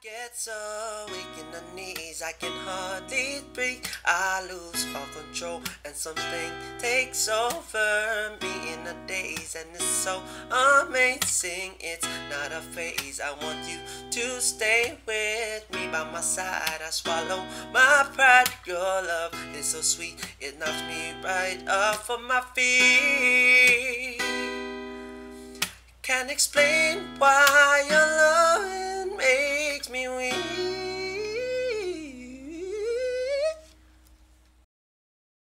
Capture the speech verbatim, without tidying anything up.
Get so weak in the knees, I can hardly breathe. I lose all control and something takes over me in a daze. And it's so amazing, it's not a phase. I want you to stay with me by my side. I swallow my pride, your love is so sweet. It knocks me right off of my feet. Can't explain why your love